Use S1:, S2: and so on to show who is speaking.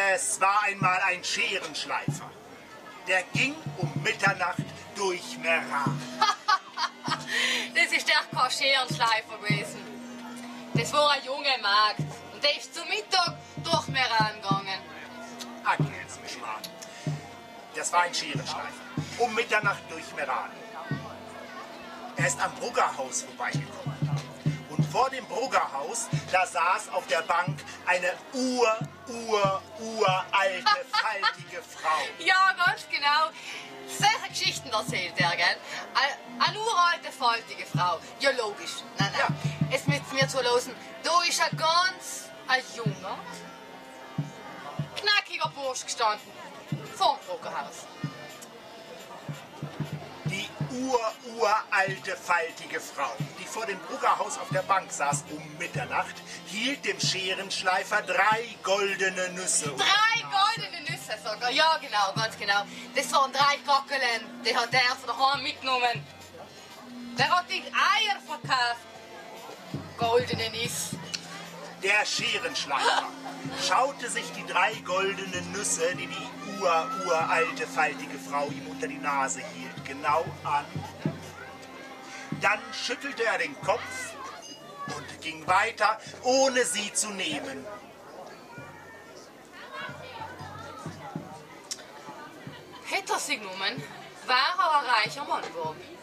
S1: Es war einmal ein Scherenschleifer, der ging um Mitternacht durch Meran.
S2: Das ist echt kein Scherenschleifer gewesen. Das war eine junge Magd und der ist zum Mittag durch Meran gegangen.
S1: Agnes, mich mal. Das war ein Scherenschleifer, um Mitternacht durch Meran. Er ist am Bruggerhaus vorbeigekommen. Und vor dem Bruggerhaus, da saß auf der Bank eine uralte, faltige Frau.
S2: Ja, ganz genau. Solche Geschichten erzählt er, gell? Eine uralte, faltige Frau. Ja, logisch. Nein.
S1: Ja.
S2: Jetzt müsst ihr mir zuhören. Da ist ein junger, knackiger Bursch gestanden. Vorm Bruggerhaus.
S1: Die uralte, faltige Frau, die vor dem Bruggerhaus auf der Bank saß um Mitternacht, hielt dem Scherenschleifer 3 goldene Nüsse.
S2: 3 goldene Nüsse sogar. Ja, genau, ganz genau. Das waren 3 Kackelen. Die hat er von daheim mitgenommen. Der hat die Eier verkauft. Goldene Nüsse.
S1: Der Scherenschleifer schaute sich die 3 goldenen Nüsse, die die uralte, faltige Frau ihm unter die Nase hielt, genau an. Dann schüttelte er den Kopf und ging weiter, ohne sie zu nehmen.
S2: Hätte er sie genommen, wäre er ein reicher Mann geworden.